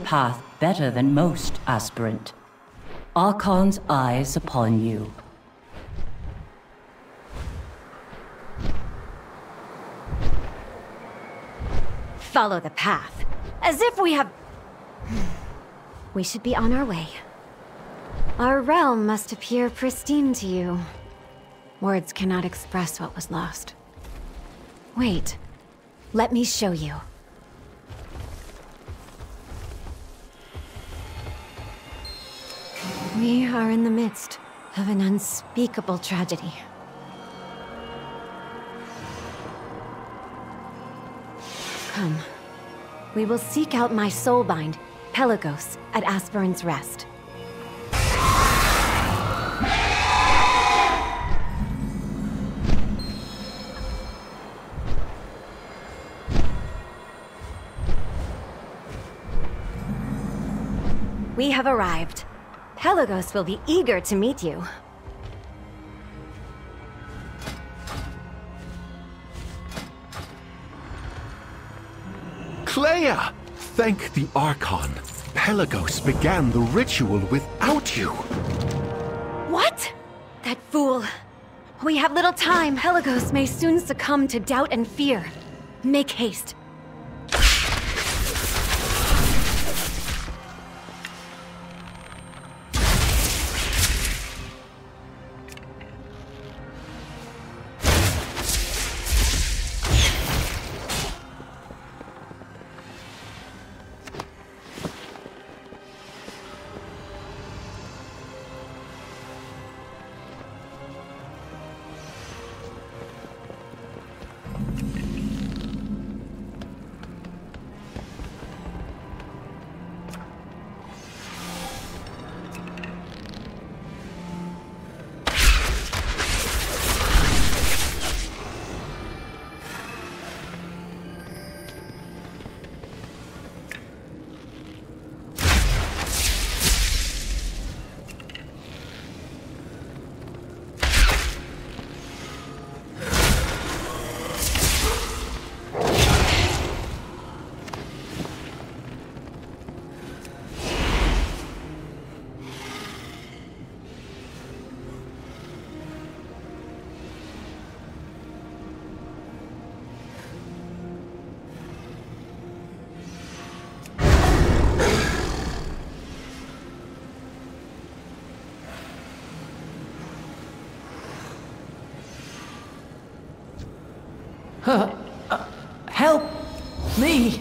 path better than most, aspirant. Archon's eyes upon you. Follow the path. As if we have... We should be on our way. Our realm must appear pristine to you. Words cannot express what was lost. Wait. Let me show you. We are in the midst of an unspeakable tragedy. Come. We will seek out my soulbind, Pelagos, at Aspirant's Rest. We have arrived. Pelagos will be eager to meet you. Clea! Thank the Archon. Pelagos began the ritual without you. What? That fool. We have little time. Pelagos may soon succumb to doubt and fear. Make haste. Help me!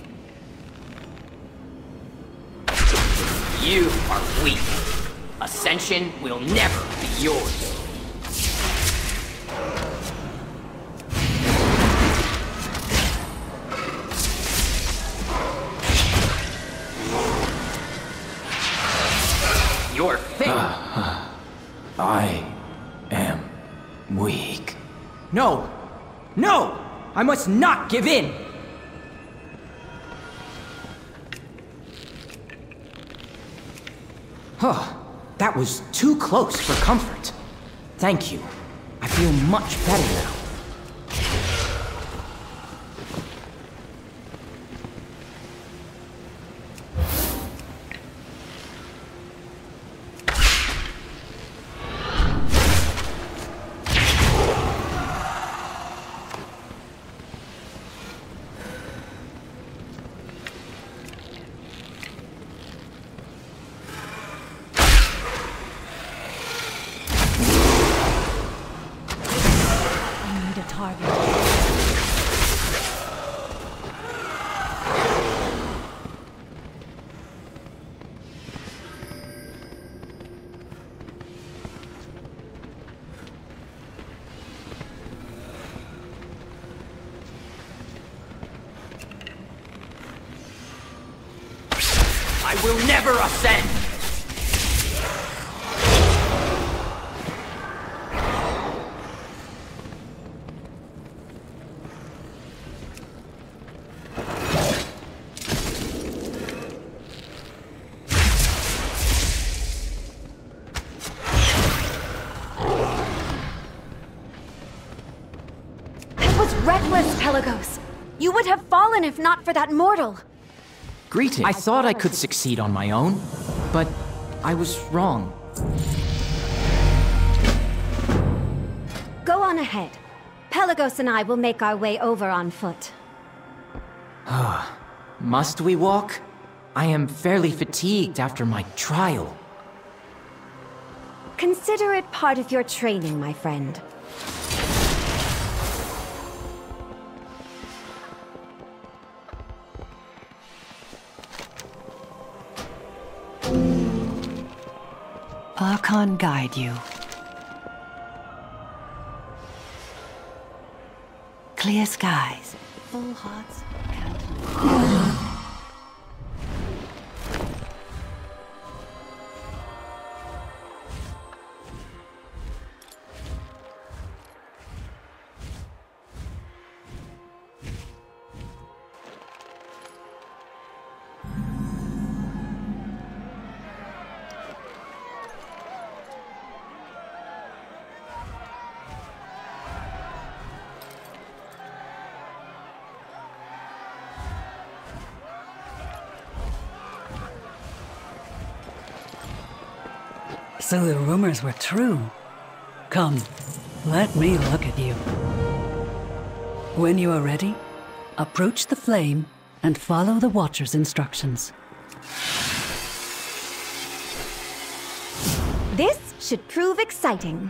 You are weak. Ascension will never be yours. Your fate. I am weak. No! No! I must not give in! Huh. That was too close for comfort. Thank you. I feel much better now. I will never ascend! That was reckless, Pelagos. You would have fallen if not for that mortal. Greetings. I thought I could succeed on my own, but I was wrong. Go on ahead. Pelagos and I will make our way over on foot. Must we walk? I am fairly fatigued after my trial. Consider it part of your training, my friend. Archon guide you. Clear skies, full hearts, countenance. So the rumors were true. Come, let me look at you. When you are ready, approach the flame and follow the Watcher's instructions. This should prove exciting.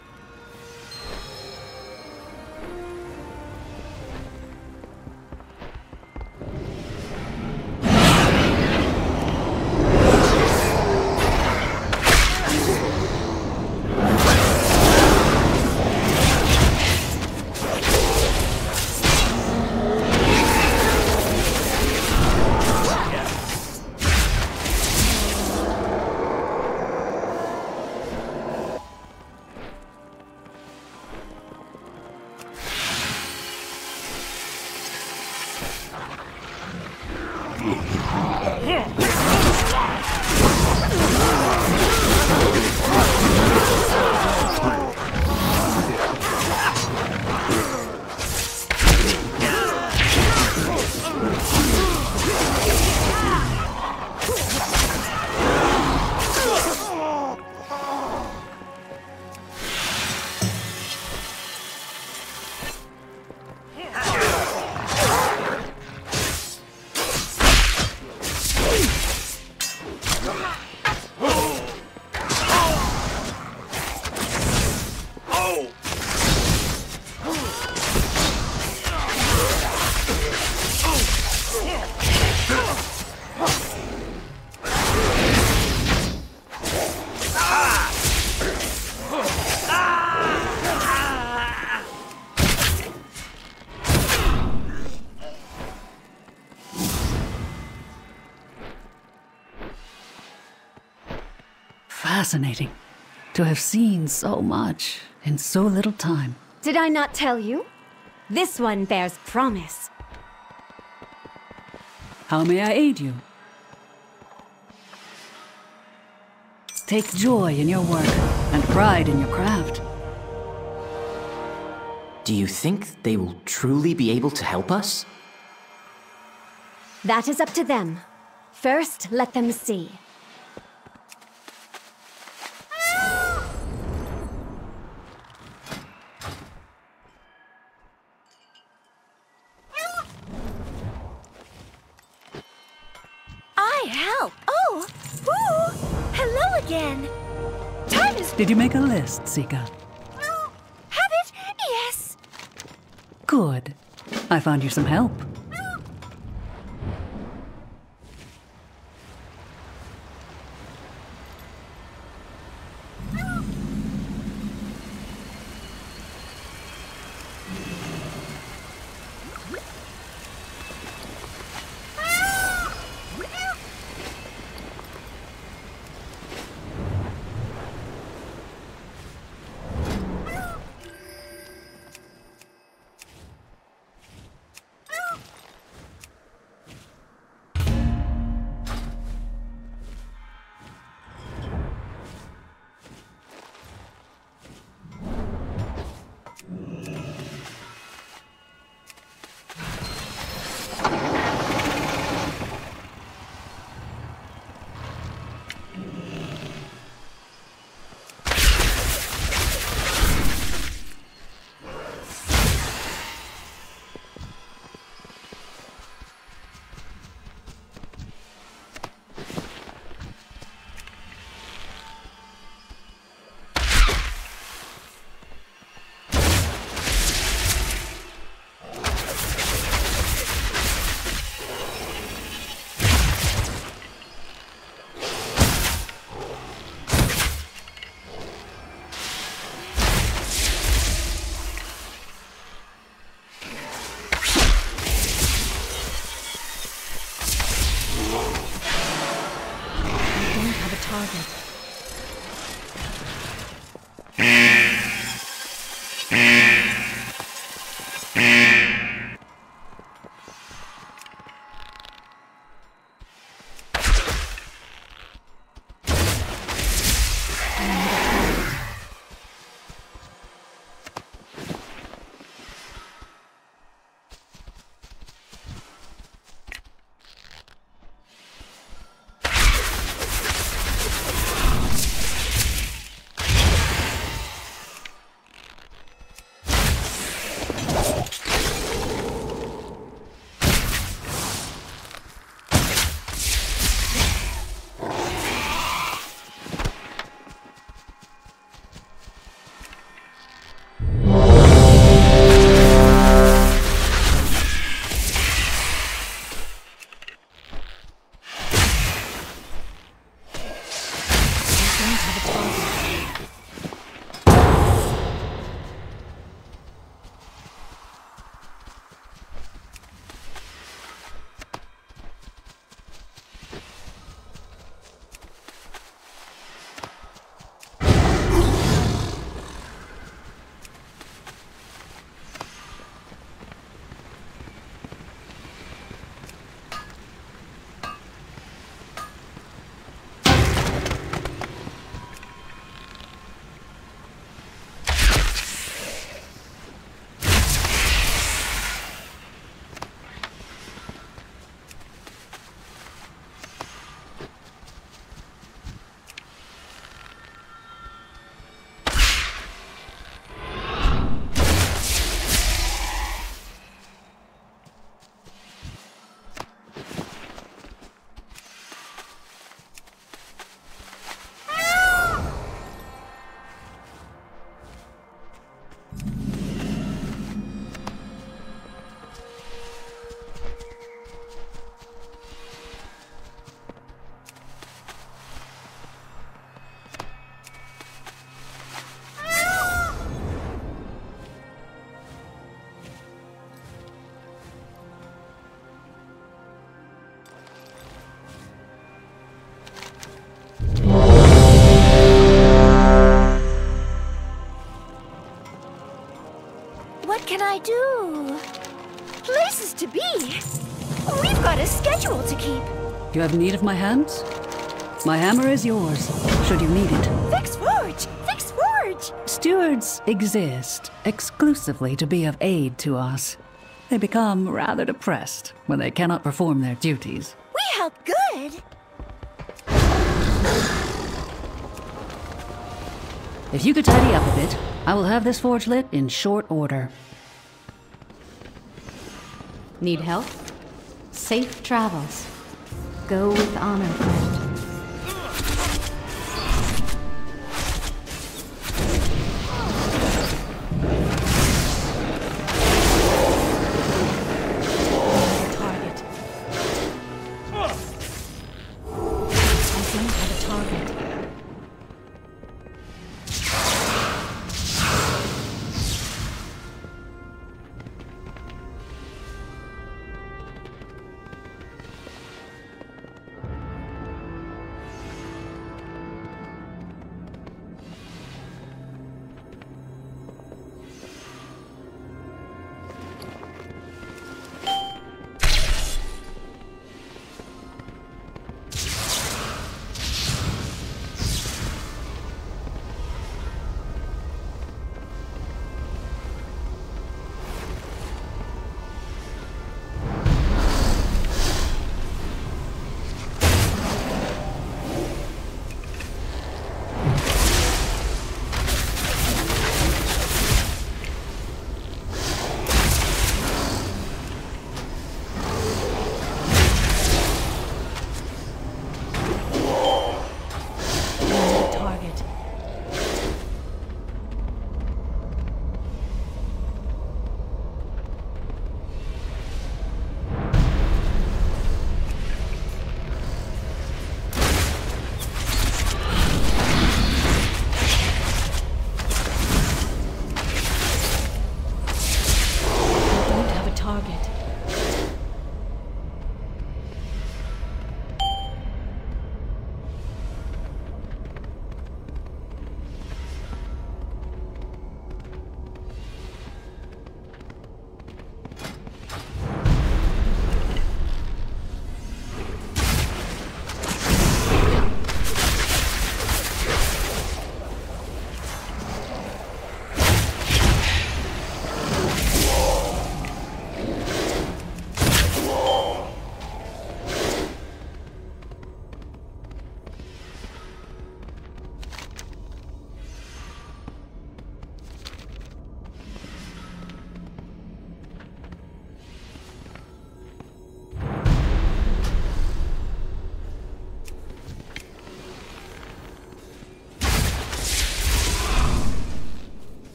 Fascinating to have seen so much in so little time. Did I not tell you? This one bears promise. How may I aid you? Take joy in your work and pride in your craft. Do you think they will truly be able to help us? That is up to them. First, let them see. Help! Oh! Ooh! Hello again! Time is... Did you make a list, Sika? Have it? Yes! Good. I found you some help. target. What can I do? Places to be. We've got a schedule to keep. You have need of my hands? My hammer is yours, should you need it. Fix Forge! Fix Forge! Stewards exist exclusively to be of aid to us. They become rather depressed when they cannot perform their duties. We help good. If you could tidy up a bit, I will have this forge lit in short order. Need help? Safe travels. Go with honor, friend. Target. I don't have a target.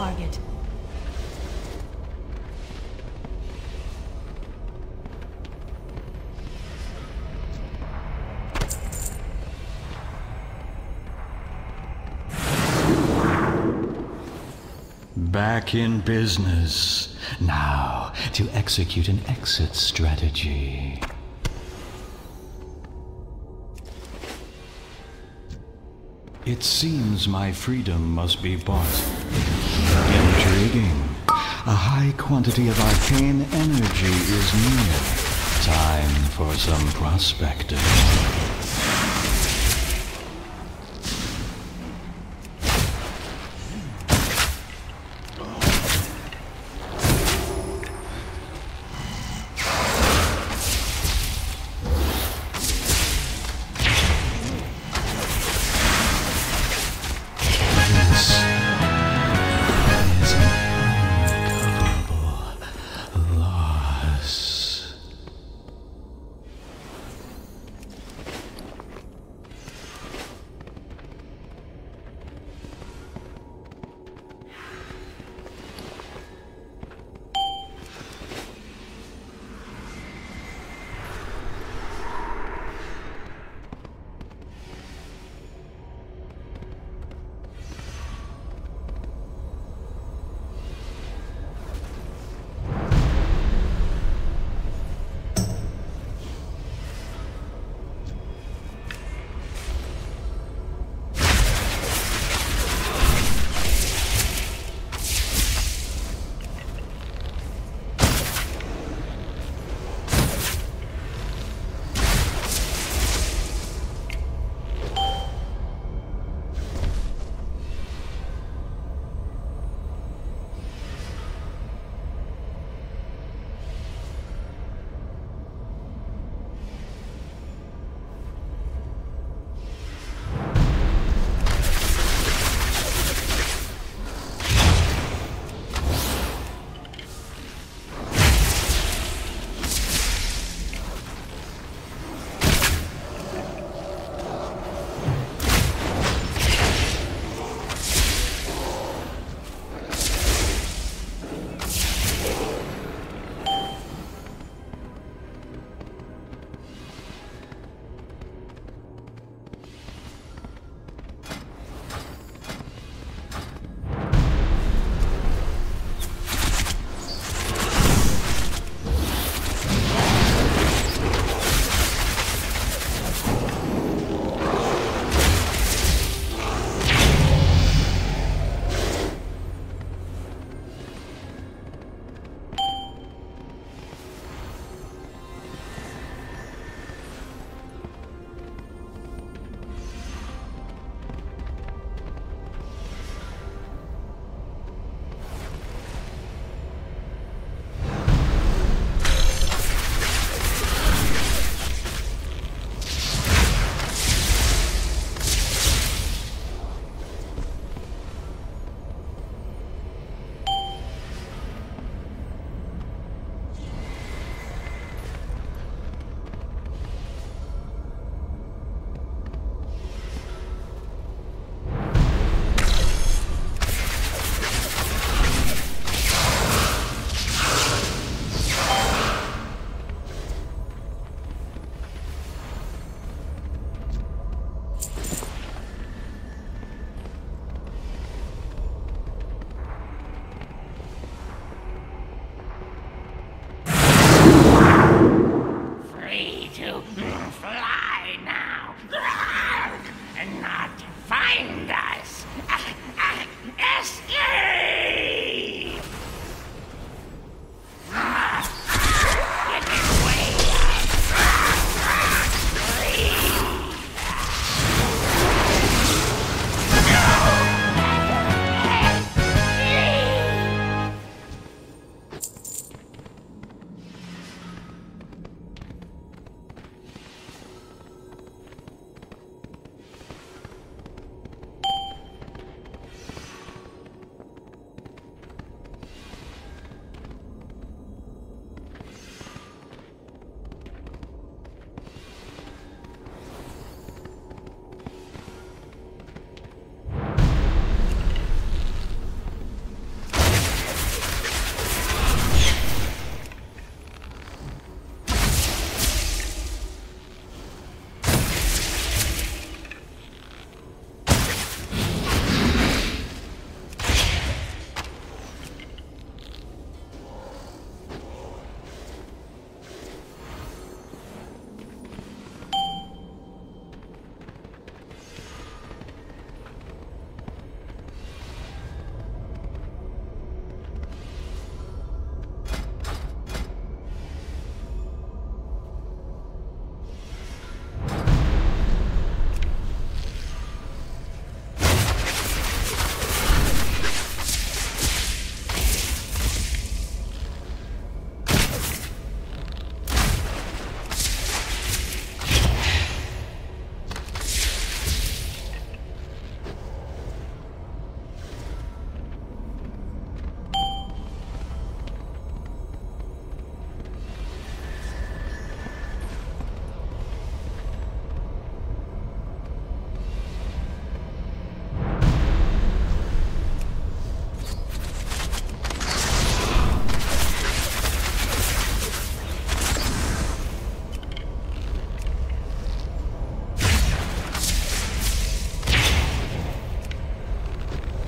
target. Back in business. Now, to execute an exit strategy. It seems my freedom must be bought. Intriguing. A high quantity of arcane energy is near. Time for some prospecting.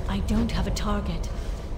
I don't have a target.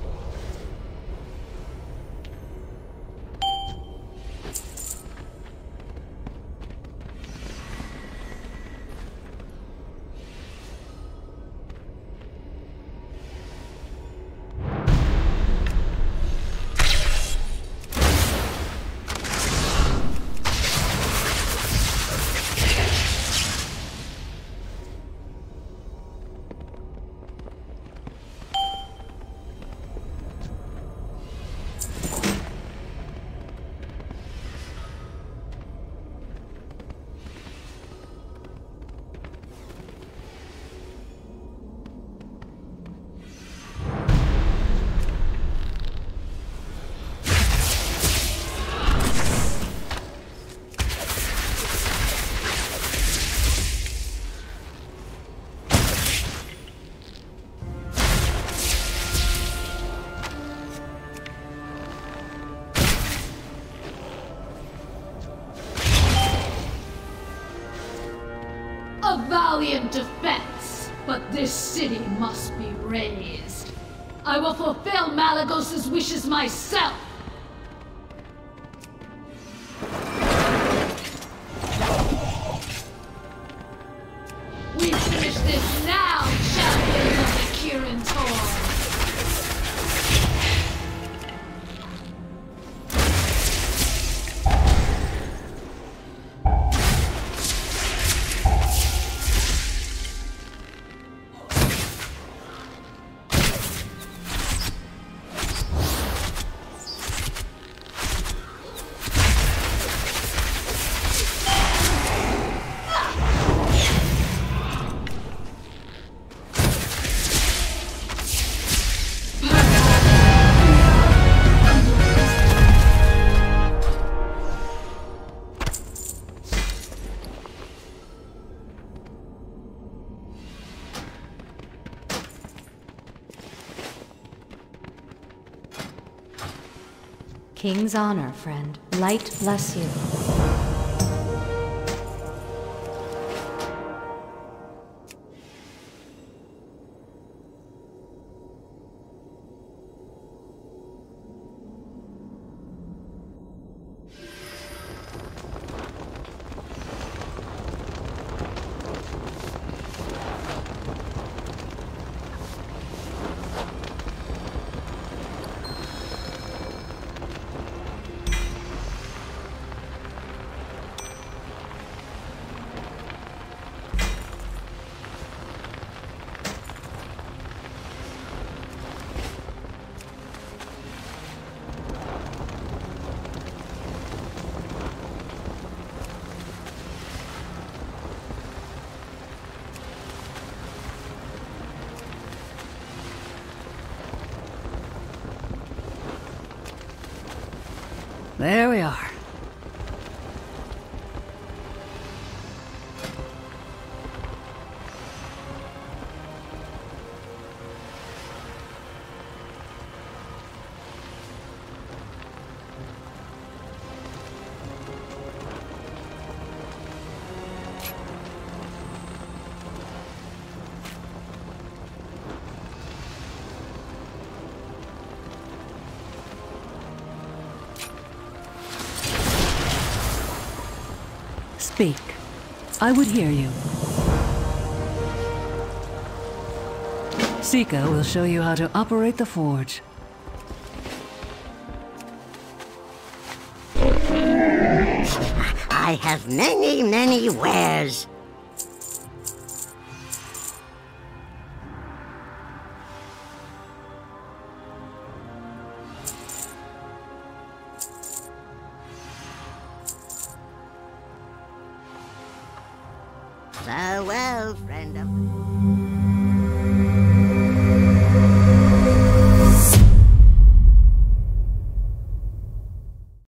A valiant defense, but this city must be razed. I will fulfill Malagos's wishes myself! We finish this now, champions of the Kirin Tor! King's honor, friend. Light bless you. There we are. Speak. I would hear you. Sika will show you how to operate the forge. I have many, many wares. Farewell, friend of...